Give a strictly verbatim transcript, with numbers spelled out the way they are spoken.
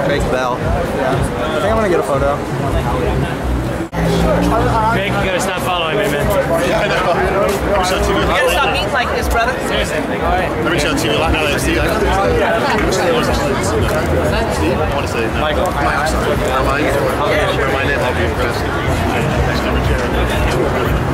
Craig Bell. Yeah. I think I'm gonna get a photo. Craig, you gotta stop following me, man. Yeah, I know. You gotta stop eating like this, brother. Seriously. All right. Let me show T V a lot now that I see you. Steve, I want to say Michael. Michael. Mike. My name, I'll be impressed. Next number, Jared.